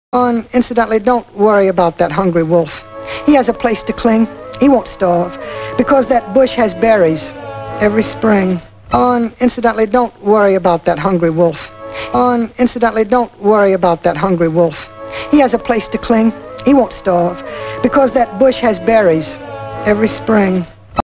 Incidentally, don't worry about that hungry wolf. He has a place to cling. He won't starve, because that bush has berries every spring. Incidentally, don't worry about that hungry wolf. Incidentally, don't worry about that hungry wolf. He has a place to cling. He won't starve, because that bush has berries every spring.